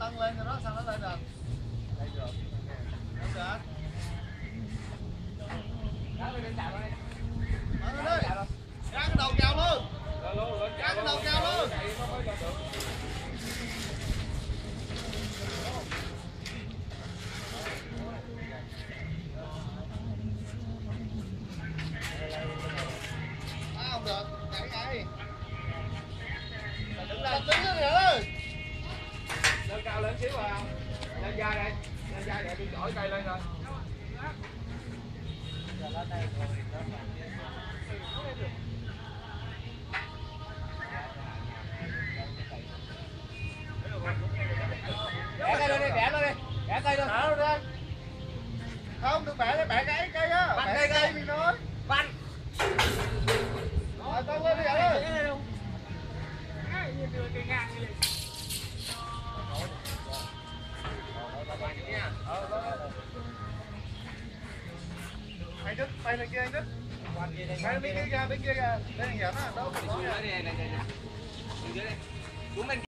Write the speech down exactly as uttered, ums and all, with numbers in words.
lăn lên cho nó xong nó lên được. Đây được. Không được. Đó lên chào đây. Mở lên đi. Ra cái đầu kèo luôn. Ra cái đầu kèo luôn. À, không được, nhảy ngay. Đứng lên, đứng lên nữa. Lên cao lên xíu vào. Lên vai đây. Lên vai để đi chổi cây lên rồi. Bẻ cây lên đi, bẻ lên đi. Bẻ cây lên. Thả lên. Không, đừng bẻ, bẻ cái cây á. Bắn Bẻ cây cây cây. mình nói. Bắn. Rồi, con lên đi ơi. Anh Đức, tay lên kia anh Đức. Tay bên kia ra, bên kia ra. Đây là hiểm á, đâu có nha. Xuống bên